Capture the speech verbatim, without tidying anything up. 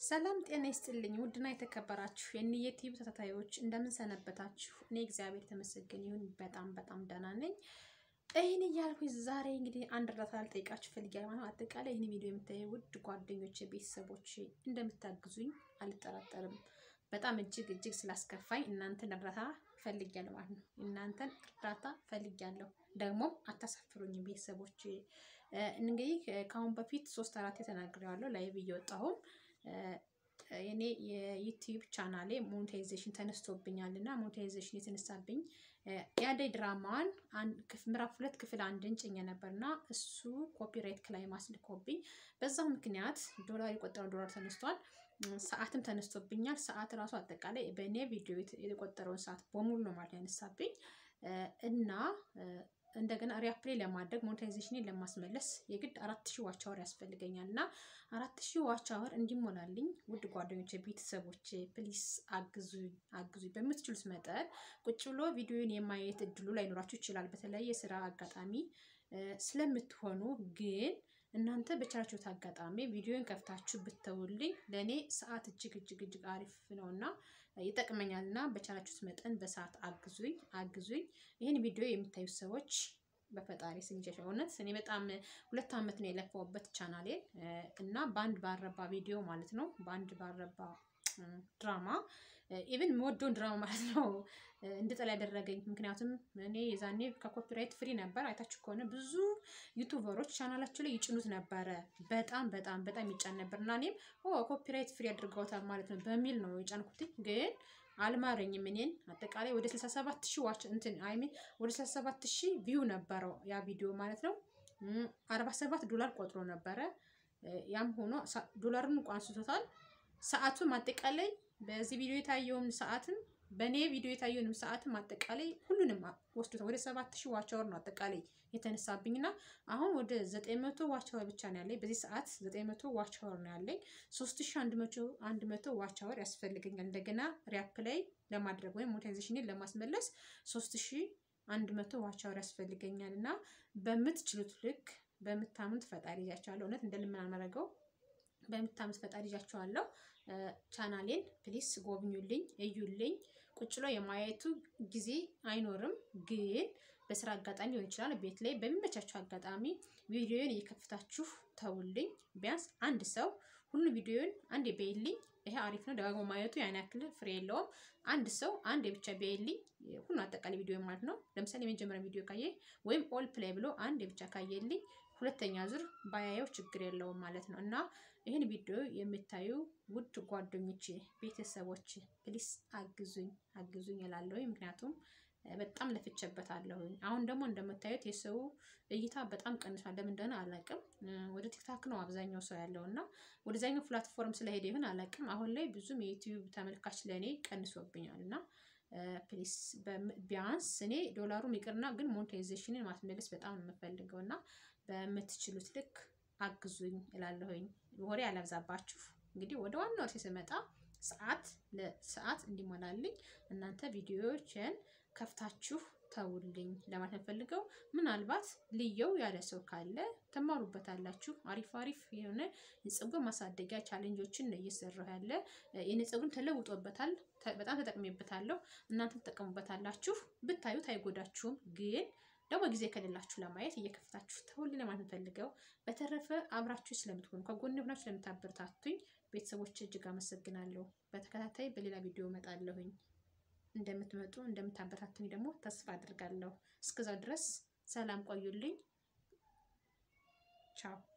ሰላም ጤና ይስጥልኝ ውድና የተከበራችሁ የኒየቲቭ ተከታታዮች እንደምን ሰነበታችሁ? እኔ እግዚአብሔር ተመስገን ይሁን በጣም በጣም ደህና ነኝ። ይሄን እያልኩኝ ዛሬ እንግዲህ አንድ እርዳታ ልጠይቃችሁ ፈልጌያለሁ ማለት አጠቃላይ ይሄን ቪዲዮ የምታዩ ውድ ጓደኞቼ ቤተሰቦቼ እንደምታግዙኝ አልጠራጠርም። በጣም እጅግ እጅግ ስላስከፋኝ እናንተን እርዳታ ፈልጌያለሁ ማለት ነው። እናንተን እርዳታ ፈልጌያለሁ ደግሞ አታሳፍሩኝ ቤተሰቦቼ። እንግዲህ ከአሁን በፊት ሶስት አራት ተናግሬያለሁ ላይቭ እየወጣሁ የኔ የዩቲዩብ ቻናሌ ሞኔታይዜሽን ተነስቶብኛልና ሞኔታይዜሽን የተነሳብኝ ያደይ ድራማን አንድ ክፍል ምዕራፍ ሁለት ክፍል አንድ እንጭኝ ነበርና እሱ ኮፒራይት ክላይም አስልኮብኝ በዛው ምክንያት ዶላር የቆጠረው ዶላር ተነስቷል። ሰዓትም ተነስቶብኛል። ሰዓት ራሱ አጠቃላይ በእኔ ቪዲዮ የተቆጠረውን ሰዓት በሙሉ ነው ማለት ያነሳብኝ እና እንደገና ሪአፕላይ ለማድረግ ሞኔታይዜሽንን ለማስመለስ የግድ አራት ሺህ ዋች አወር ያስፈልገኛልና አራት ሺህ ዋች አወር እንዲሞላልኝ ውድ ጓደኞቼ ቤተሰቦቼ ፕሊስ አግዙኝ አግዙኝ በምትችሉት መጠን ቁጭ ብሎ ቪዲዮን የማየት እድሉ ላይኖራችሁ ይችላል በተለይ የሥራ አጋጣሚ ስለምትሆኑ ግን እናንተ በቻላችሁት አጋጣሚ ቪዲዮን ከፍታችሁ ብትተውልኝ ለኔ ሰዓት እጅግ እጅግ እጅግ አሪፍ ነውና ይጠቅመኛልና በቻላችሁት መጠን በሰዓት አግዙኝ አግዙኝ። ይሄን ቪዲዮ የምታዩ ሰዎች በፈጣሪ ስም ጀሻውነት እኔ በጣም ሁለት አመት ነው የለፈውበት ቻናሌ እና ባንድ ባረባ ቪዲዮ ማለት ነው ባንድ ባረባ ድራማ ኢቭን ሞዶን ድራማ ማለት ነው እንድጠላ ያደረገኝ ምክንያቱም እኔ የዛኔ ከኮፒራይት ፍሪ ነበር አይታችሁ ከሆነ ብዙ ዩቲዩበሮች ቻናላቸው ላይ ይጭኑት ነበር በጣም በጣም በጣም ይጫን ነበርና እኔም ኦ ኮፒራይት ፍሪ አድርገውታል ማለት ነው በሚል ነው የጫንኩት ግን አልማረኝም። እኔን አጠቃላይ ወደ ስልሳ ሰባት ሺህ ዋች እንትን አይ ሚን ወደ ስልሳ ሰባት ሺህ ቪው ነበረው ያ ቪዲዮ ማለት ነው አርባ ሰባት ዶላር ቆጥሮ ነበር ያም ሆኖ ዶላሩን እንኳን አንስቶታል። ሰዓቱን አጠቃላይ በዚህ ቪዲዮ የታየውን ሰዓትን በኔ ቪዲዮ የታየውን ሰዓትን አጠቃላይ ሁሉንም ወስዶታል ወደ ሰባት ሺህ ዋች አወር ነው አጠቃላይ የተነሳብኝና አሁን ወደ ዘጠኝ መቶ ዋች አወር ብቻ ነው ያለኝ በዚህ ሰዓት ዘጠኝ መቶ ዋች አወር ነው ያለኝ ሶስት ሺህ አንድ መቶ ዋች አወር ያስፈልገኛል እንደገና ሪአፕላይ ለማድረግ ወይ ሞኔታይዜሽንን ለማስመለስ ሶስት ሺህ አንድ መቶ ዋች አወር ያስፈልገኛልና በምትችሉት ልክ በመታመንት ፈጣሪ ያቻለው እውነት እንደልምን አልመረገው በመታመንት ፈጣሪ ያቻለው ቻናሌን ፕሊስ ጎብኙልኝ እዩልኝ። ቁጭሎ የማየቱ ጊዜ አይኖርም ግን በስራ አጋጣሚ ሊሆን ይችላል ቤት ላይ በሚመቻችሁ አጋጣሚ ቪዲዮን እየከፍታችሁ ተውልኝ ቢያንስ አንድ ሰው ሁሉ ቪዲዮን አንዴ በይልኝ ይሄ አሪፍ ነው ደጋግሞ ማየቱ ያን ያክል ፍሬ የለውም አንድ ሰው አንዴ ብቻ በይልኝ ሁሉ አጠቃላይ ቪዲዮ ማለት ነው ለምሳሌ የመጀመሪያ ቪዲዮ ካየ ወይም ኦል ፕሌይ ብሎ አንዴ ብቻ ካየልኝ ሁለተኛ ዙር ባያየው ችግር የለውም ማለት ነው እና ይሄን ቪዲዮ የምታዩ ውድ ጓደኞቼ ቤተሰቦቼ ፕሊስ አግዙኝ አግዙኝ እላለሁ ምክንያቱም በጣም ለፍቼበታለሁ። አሁን ደግሞ እንደምታዩት የሰው እይታ በጣም ቀንሷል ለምን እንደሆነ አላውቅም ወደ ቲክታክ ነው አብዛኛው ሰው ያለውና ወደዛኛው ፕላትፎርም ስለሄደ ይሁን አላውቅም አሁን ላይ ብዙም የዩቲዩብ ተመልካች ለኔ ቀንሶብኛልና ፕሊስ ቢያንስ እኔ ዶላሩም ይቅርና ግን ሞኔታይዜሽንን ማስመለስ በጣም ነው የምፈልገውና በመትችሉት ልክ አግዙኝ እላለሁኝ። ወሬ አላብዛባችሁ እንግዲህ ወደ ዋናው ሲመጣ ሰዓት ለሰዓት እንዲሞላልኝ እናንተ ቪዲዮዎችን ከፍታችሁ ተውልኝ ለማለት ፈልገው ምናልባት ልየው ያለ ሰው ካለ ተማሩበታላችሁ አሪፍ አሪፍ የሆነ የፀጉር ማሳደጊያ ቻሌንጆችን ነው እየሰራሁ ያለ የነፀጉን ተለውጦበታል በጣም ተጠቅሜበታለሁ እናንተ ተጠቀሙበታላችሁ ብታዩት አይጎዳችሁም ግን ደግሞ ጊዜ ከሌላችሁ ለማየት እየከፍታችሁ ተውልኝ ለማለት ፈልገው በተረፈ አብራችሁ ስለምትሆኑ ከጎኔ ሆናችሁ ስለምታበረታቱኝ ቤተሰቦቼ እጅግ አመሰግናለሁ። በተከታታይ በሌላ ቪዲዮ እመጣለሁኝ እንደምትመጡ እንደምታበረታቱኝ ደግሞ ተስፋ አድርጋለሁ። እስከዛው ድረስ ሰላም ቆዩልኝ ቻው።